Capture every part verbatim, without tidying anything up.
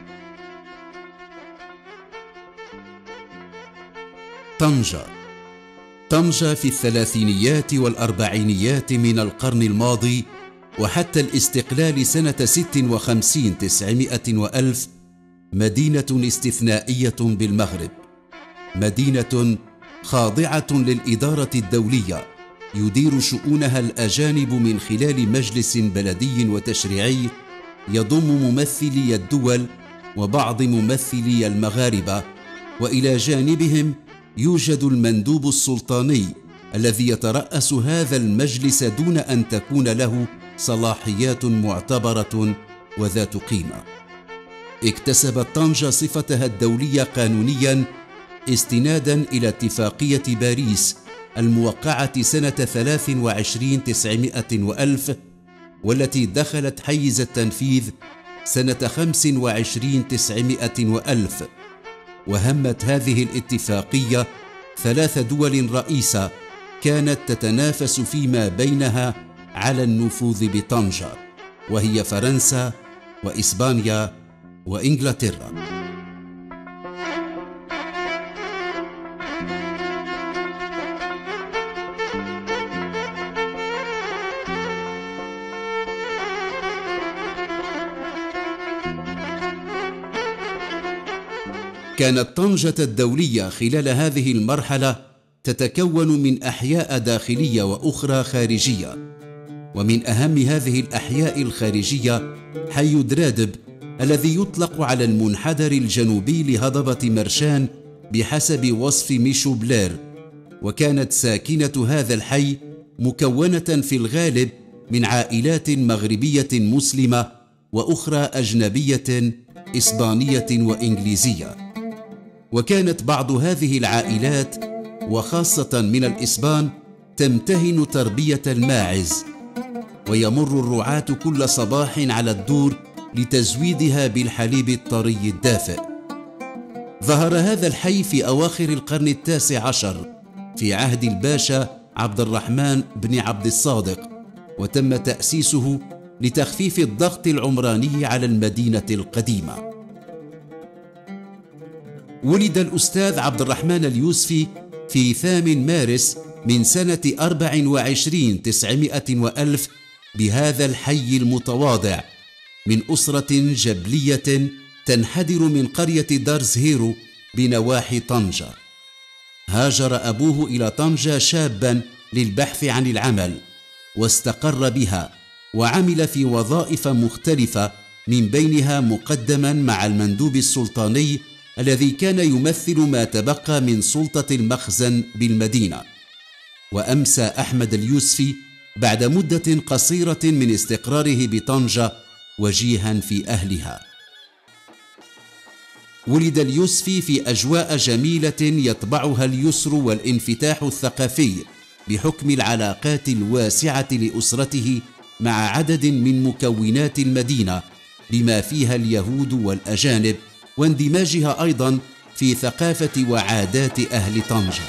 طنجة. طنجة في الثلاثينيات والأربعينيات من القرن الماضي وحتى الاستقلال سنة ست وخمسين تسعمائة وألف مدينة استثنائية بالمغرب، مدينة خاضعة للإدارة الدولية يدير شؤونها الأجانب من خلال مجلس بلدي وتشريعي يضم ممثلي الدول وبعض ممثلي المغاربة، وإلى جانبهم يوجد المندوب السلطاني الذي يترأس هذا المجلس دون أن تكون له صلاحيات معتبرة وذات قيمة. اكتسبت طنجة صفتها الدولية قانونيا استنادا إلى اتفاقية باريس الموقعة سنة ثلاث وعشرين تسعمائة وألف، والتي دخلت حيز التنفيذ سنة خمس وعشرين تسعمائة وألف. وهمت هذه الاتفاقية ثلاث دول رئيسة كانت تتنافس فيما بينها على النفوذ بطنجة، وهي فرنسا وإسبانيا وإنجلترا. كانت طنجة الدولية خلال هذه المرحلة تتكون من أحياء داخلية وأخرى خارجية، ومن أهم هذه الأحياء الخارجية حي درادب الذي يطلق على المنحدر الجنوبي لهضبة مرشان بحسب وصف ميشو بلير، وكانت ساكنة هذا الحي مكونة في الغالب من عائلات مغربية مسلمة وأخرى أجنبية إسبانية وإنجليزية. وكانت بعض هذه العائلات وخاصة من الإسبان تمتهن تربية الماعز، ويمر الرعاة كل صباح على الدور لتزويدها بالحليب الطري الدافئ. ظهر هذا الحي في أواخر القرن التاسع عشر في عهد الباشا عبد الرحمن بن عبد الصادق، وتم تأسيسه لتخفيف الضغط العمراني على المدينة القديمة. ولد الأستاذ عبد الرحمن اليوسفي في ثامن مارس من سنة أربع وعشرين تسعمائة وألف بهذا الحي المتواضع من أسرة جبلية تنحدر من قرية دارزهيرو بنواحي طنجة. هاجر أبوه إلى طنجة شابا للبحث عن العمل، واستقر بها وعمل في وظائف مختلفة، من بينها مقدما مع المندوب السلطاني الذي كان يمثل ما تبقى من سلطة المخزن بالمدينة. وأمسى أحمد اليوسفي بعد مدة قصيرة من استقراره بطنجة وجيها في أهلها. ولد اليوسفي في أجواء جميلة يطبعها اليسر والانفتاح الثقافي بحكم العلاقات الواسعة لأسرته مع عدد من مكونات المدينة بما فيها اليهود والأجانب، واندماجها أيضا في ثقافة وعادات أهل طنجة.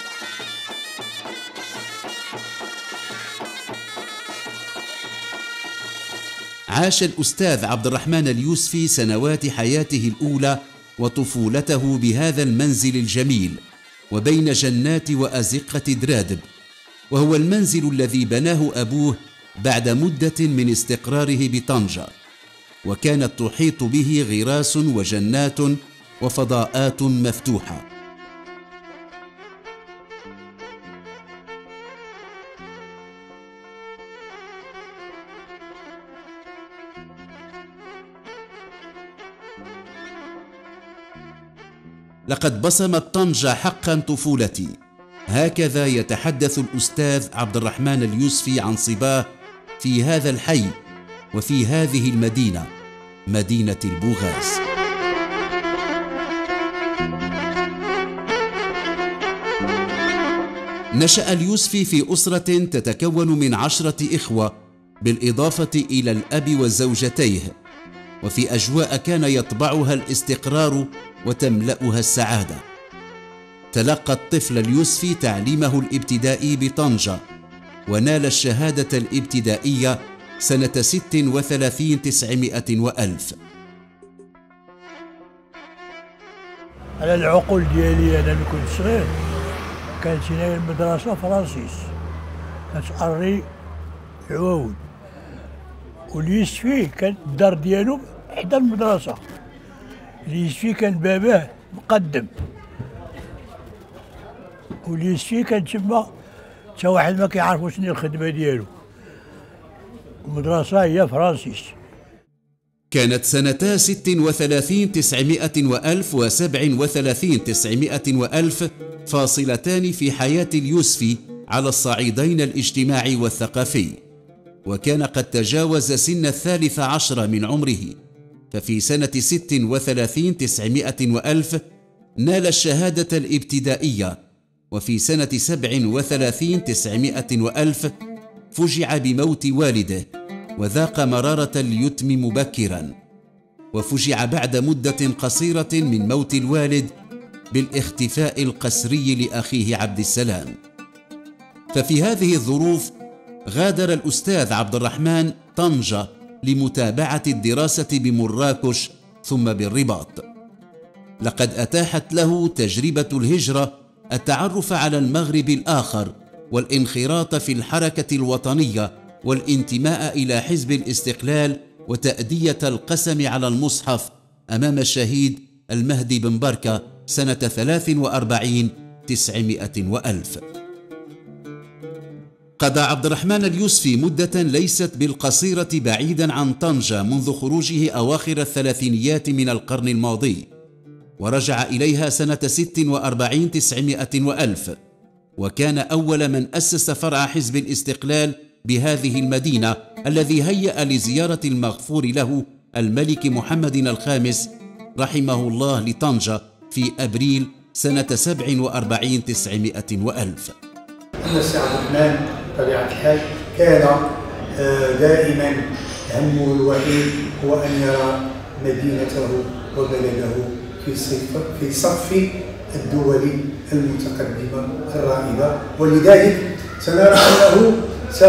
عاش الأستاذ عبد الرحمن اليوسفي سنوات حياته الأولى وطفولته بهذا المنزل الجميل وبين جنات وأزقة درادب، وهو المنزل الذي بناه أبوه بعد مدة من استقراره بطنجة، وكانت تحيط به غراس وجنات وفضاءات مفتوحة. لقد بصمت طنجة حقا طفولتي، هكذا يتحدث الأستاذ عبد الرحمن اليوسفي عن صباه في هذا الحي وفي هذه المدينة، مدينة البوغاز. نشأ اليوسفي في أسرة تتكون من عشرة إخوة بالإضافة إلى الأب وزوجتيه، وفي أجواء كان يطبعها الاستقرار وتملأها السعادة. تلقى الطفل اليوسفي تعليمه الابتدائي بطنجة، ونال الشهادة الابتدائية سنة ست وثلاثين تسعمائة وألف. على العقول ديالي انا ملي كنت صغير كانت هنا المدرسه فرانسيس كتأري العواود، واللي فيه كانت الدار ديالو حدا المدرسه، اللي فيه كان باباه مقدم، واللي فيه كان تما تا واحد ما كيعرفو شنو الخدمه ديالو. المدرسه هي فرانسيس. كانت سنتا ست وثلاثين تسعمائة وألف وسبع وثلاثين تسعمائة وألف فاصلتان في حياة اليوسفي على الصعيدين الاجتماعي والثقافي، وكان قد تجاوز سن الثالث عشر من عمره، ففي سنة ست وثلاثين تسعمائة وألف نال الشهادة الابتدائية، وفي سنة سبع وثلاثين تسعمائة وألف فجع بموت والده وذاق مرارة اليتم مبكرا، وفجع بعد مدة قصيرة من موت الوالد بالاختفاء القسري لأخيه عبد السلام. ففي هذه الظروف غادر الأستاذ عبد الرحمن طنجة لمتابعة الدراسة بمراكش ثم بالرباط. لقد أتاحت له تجربة الهجرة التعرف على المغرب الآخر والانخراط في الحركة الوطنية والانتماء إلى حزب الاستقلال وتأدية القسم على المصحف أمام الشهيد المهدي بن بركة سنة ثلاث وأربعين تسعمائة وألف. قضى عبد الرحمن اليوسفي مدة ليست بالقصيرة بعيدا عن طنجة منذ خروجه أواخر الثلاثينيات من القرن الماضي، ورجع إليها سنة ست وأربعين تسعمائة وألف، وكان أول من أسس فرع حزب الاستقلال بهذه المدينة، الذي هيأ لزيارة المغفور له الملك محمد الخامس رحمه الله لطنجة في أبريل سنة سبع وأربعين تسعمائة وألف. أن السي عبد الرحمن بطبيعة الحال كان دائما همه الوحيد هو أن يرى مدينته وبلده في صف في صف الدول المتقدمة الرائدة، ولذلك سنرى أنه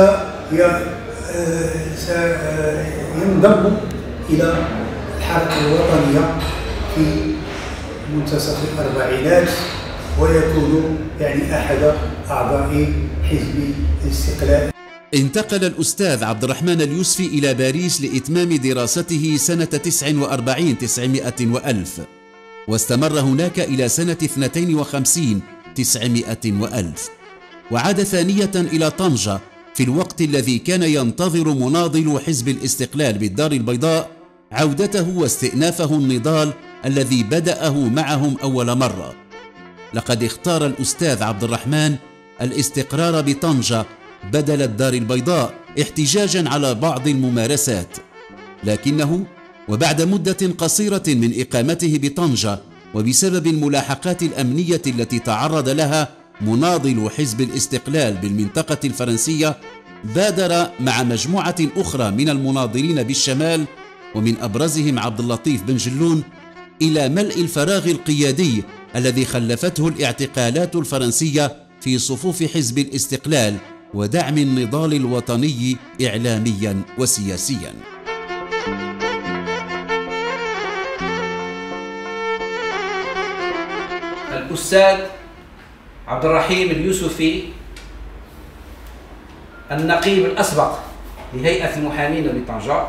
سينضم إلى الحركة الوطنية في منتصف الأربعينات ويكون يعني أحد أعضاء حزب الاستقلال. انتقل الأستاذ عبد الرحمن اليوسفي إلى باريس لإتمام دراسته سنة تسع وأربعين تسعمائة وألف، واستمر هناك إلى سنة اثنتين وخمسين تسعمائة وألف، وعاد ثانية إلى طنجة في الوقت الذي كان ينتظر مناضل حزب الاستقلال بالدار البيضاء عودته واستئنافه النضال الذي بدأه معهم أول مرة. لقد اختار الأستاذ عبد الرحمن الاستقرار بطنجة بدل الدار البيضاء احتجاجا على بعض الممارسات، لكنه وبعد مدة قصيرة من إقامته بطنجة وبسبب الملاحقات الأمنية التي تعرض لها مناضل حزب الاستقلال بالمنطقة الفرنسية، بادر مع مجموعة أخرى من المناضلين بالشمال ومن أبرزهم عبد اللطيف بن جلون إلى ملء الفراغ القيادي الذي خلفته الاعتقالات الفرنسية في صفوف حزب الاستقلال ودعم النضال الوطني إعلاميا وسياسيا. الأستاذ عبد الرحيم اليوسفي النقيب الأسبق لهيئة المحامين بطنجة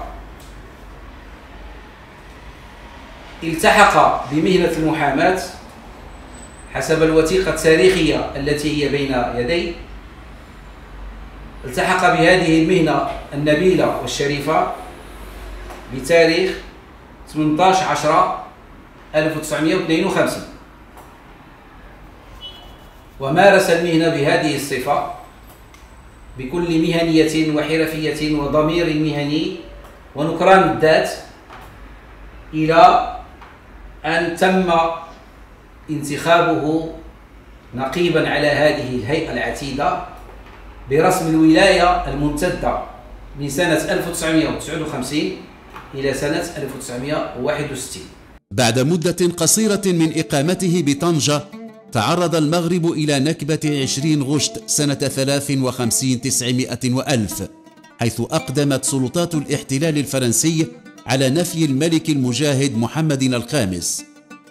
التحق بمهنة المحاماة حسب الوثيقة التاريخية التي هي بين يدي. التحق بهذه المهنة النبيلة والشريفة بتاريخ ثمانية عشر عشرة ألف وتسعمائة واثنين وخمسين، ومارس المهنة بهذه الصفة بكل مهنية وحرفية وضمير مهني ونكران الذات، إلى أن تم انتخابه نقيبا على هذه الهيئة العتيدة برسم الولاية الممتدة من سنة ألف وتسعمائة وتسعة وخمسين إلى سنة ألف وتسعمائة وواحد وستين. بعد مدة قصيرة من إقامته بطنجة تعرض المغرب إلى نكبة عشرين غشت سنة ثلاث وخمسين تسعمائة وألف، حيث أقدمت سلطات الاحتلال الفرنسي على نفي الملك المجاهد محمد الخامس،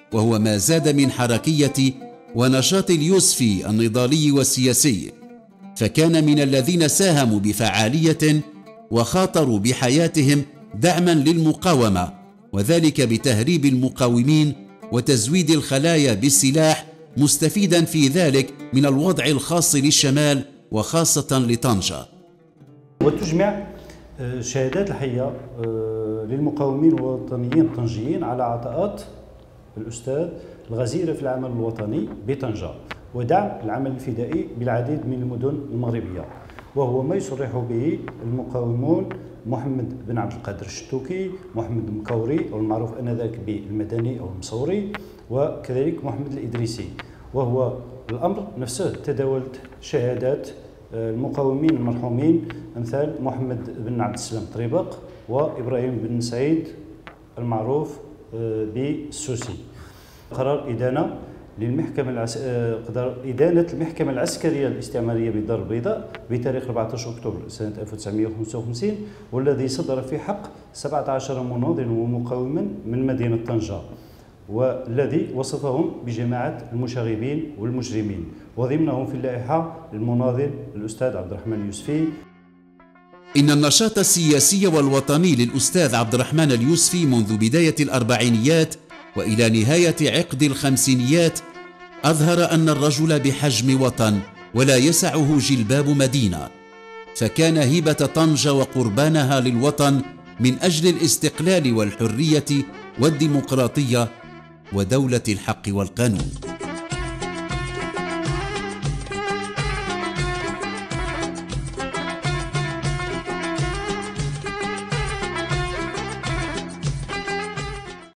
وهو ما زاد من حركية ونشاط اليوسفي النضالي والسياسي، فكان من الذين ساهموا بفعالية وخاطروا بحياتهم دعما للمقاومة، وذلك بتهريب المقاومين وتزويد الخلايا بالسلاح، مستفيدا في ذلك من الوضع الخاص للشمال وخاصة لطنجة. وتجمع شهادات الحية للمقاومين الوطنيين الطنجيين على عطاءات الأستاذ الغزيرة في العمل الوطني بطنجة ودعم العمل الفدائي بالعديد من المدن المغربية، وهو ما يصرح به المقاومون محمد بن عبد القادر الشتوكي، محمد المكوري والمعروف انذاك بالمدني او المصوري، وكذلك محمد الادريسي. وهو الامر نفسه تداولت شهادات المقاومين المرحومين امثال محمد بن عبد السلام طريبق وابراهيم بن سعيد المعروف بالسوسي. قرار ادانه للمحكمة العس... قدر إدانة المحكمة العسكرية الاستعمارية بالدار البيضاء بتاريخ أربعة عشر أكتوبر سنة ألف وتسعمائة وخمسة وخمسين، والذي صدر في حق سبعة عشر مناضلا ومقاوما من مدينة طنجة، والذي وصفهم بجماعة المشاغبين والمجرمين، وضمنهم في اللائحة المناضل الأستاذ عبد الرحمن اليوسفي. إن النشاط السياسي والوطني للأستاذ عبد الرحمن اليوسفي منذ بداية الأربعينيات وإلى نهاية عقد الخمسينيات أظهر أن الرجل بحجم وطن ولا يسعه جلباب مدينة، فكان هبة طنجة وقربانها للوطن من أجل الاستقلال والحرية والديمقراطية ودولة الحق والقانون.